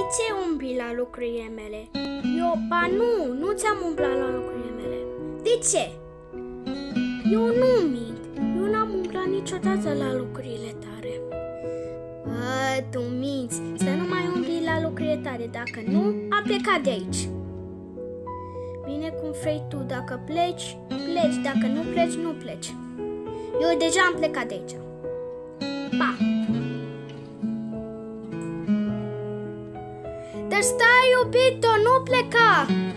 ce umbli la lucrurile mele? Nu ți-am umblat la lucrurile mele. De ce? Eu nu mint. Eu n-am umblat niciodată la lucrurile tale. Tu minți. Să nu mai umbli la lucrurile tale. Dacă nu, a plecat de aici. Bine cum vrei tu. Dacă pleci, pleci. Dacă nu pleci, nu pleci. Eu deja am plecat de aici. Pa! Dar stai, iubito, nu pleca!